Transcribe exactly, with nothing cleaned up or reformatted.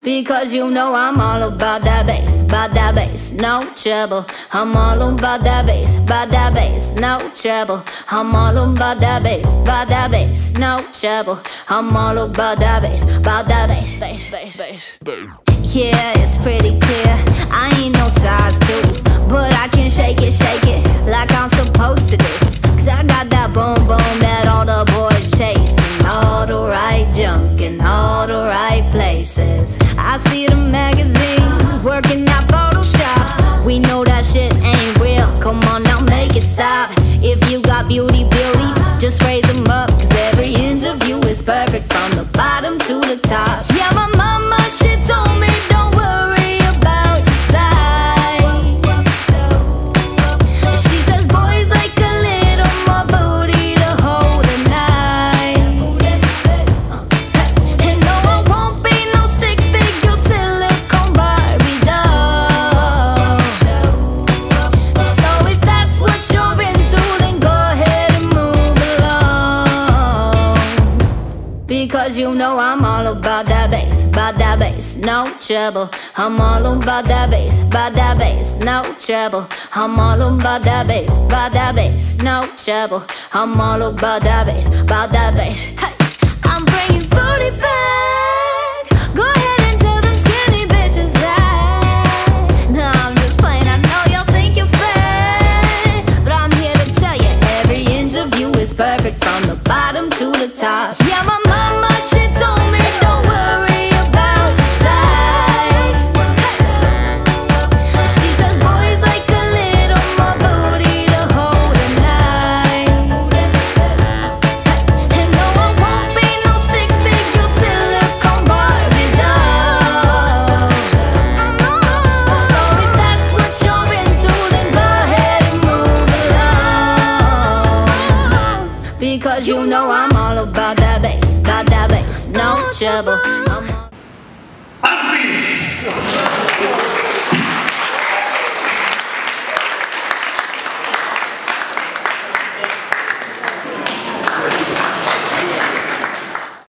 Because you know I'm all about that bass, about that bass, no trouble. I'm all about that bass, about that bass, no trouble. I'm all about that bass, about that bass, no trouble. I'm all about that bass, about that bass, bass, bass, bass. Yeah, it's pretty clear, I ain't no size two, but I can shake it, shake it like I'm supposed to do. Cause I got that boom boom that all the boys chasing, all the right junk in all the right places. I see the magazines working out Photoshop. We know that shit ain't real, come on now make it stop. If you got beauty, beauty, just raise them up. Cause every inch of you is perfect from the bottom to the top. Yeah, my mama, she told me don't worry about your size. She says boys like a little more booty to hold a knife. And no, I won't be no stick figure silicone Barbie doll. So if that's what you're into, then go ahead and move along. Because you know I'm all about that bass, about that bass, no trouble. I'm all about that bass, about that bass, no trouble. I'm all about that bass, about that bass, no trouble. I'm all about that bass, about that bass. Hey, I'm bringing booty back. Go ahead and tell them skinny bitches that. No, I'm just playing, I know y'all think you're fat, but I'm here to tell you every inch of you is perfect from the bottom to the top. Yeah, my mama, she told me don't worry about your size. She says boys like a little more booty to hold a knife. And no, I won't be no stick figure silicone Barbie doll. So if that's what you're into, then go ahead and move along. Because you know I'm all about that bass, about that bass, no trouble. I'm all